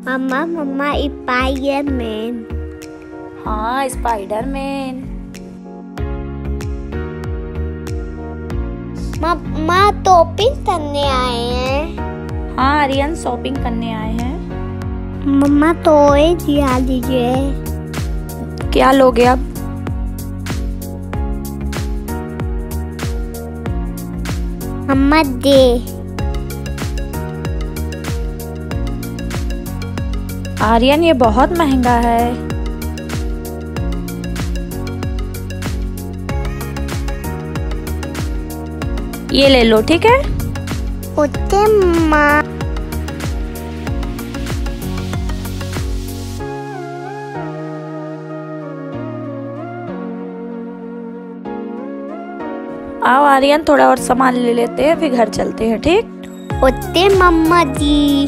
मम्मा मम्मा स्पाइडरमैन। हाँ, स्पाइडरमैन। मम्मा शॉपिंग करने आए हैं। हाँ आर्यन, शॉपिंग करने आए हैं। मम्मा टॉय दिया दीजिए। क्या लोगे अब? मम्मा दे। आर्यन, ये बहुत महंगा है। ये ले लो, ठीक है? ओके मम्मा। आओ आर्यन, थोड़ा और सामान ले लेते हैं, फिर घर चलते हैं, ठीक? ओके मम्मा जी।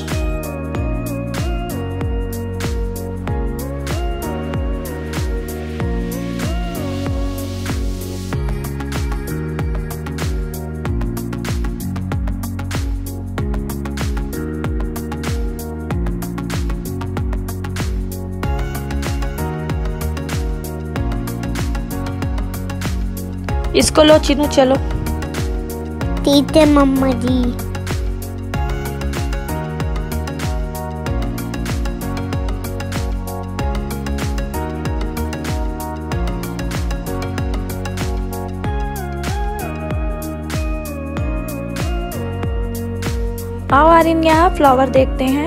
इसको लो चिनू, चलो। ठीक है मम्मा जी। आओ आर्यन, यहाँ फ्लावर देखते हैं।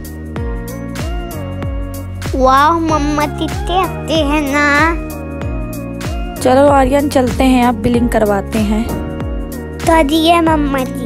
वाह मम्मा कितने अच्छे हैं ना। चलो आर्यन, चलते हैं, अब बिलिंग करवाते हैं। करिए मम्मा जी।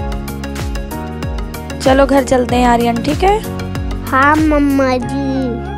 चलो घर चलते हैं आर्यन, ठीक है? हाँ मम्मा जी।